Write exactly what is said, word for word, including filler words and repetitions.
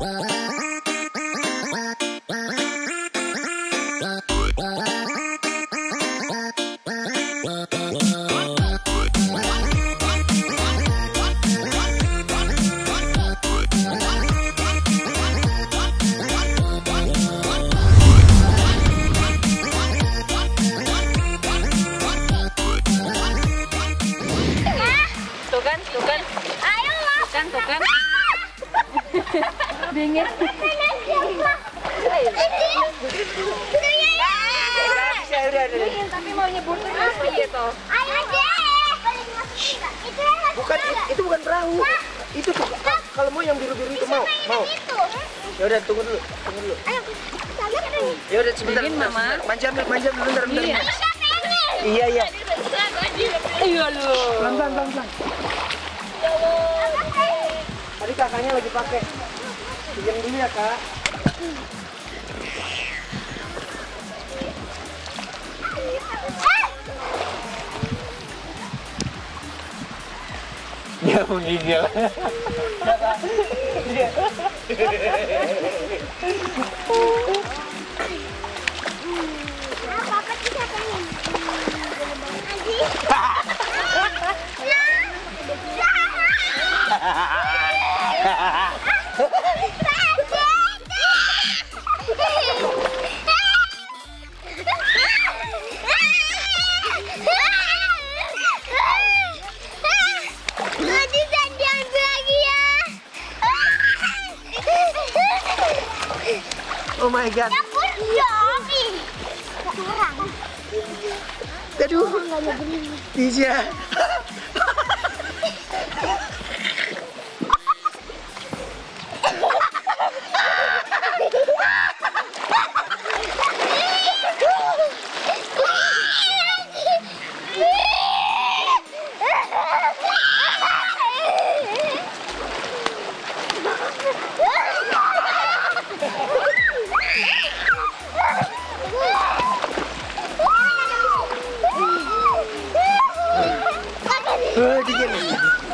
Dingin. Tapi mau nyebutin apa gitu? Bukan, itu bukan perahu. Itu tuh kalau mau yang biru-biru itu mau, mau. Ya udah tunggu dulu, tunggu dulu. Ya udah sebentar. Dingin, Mama. Manja ambil, manja ambil, bentar, bentar. Iya. Iya, iya. Iya lu. Pelan-pelan, pelan-pelan. Tadi kakaknya lagi pakai. Diam dulu ya, Kak. Dia menggigil. Oh my god. Aduh. Bisa. Oh, dingin.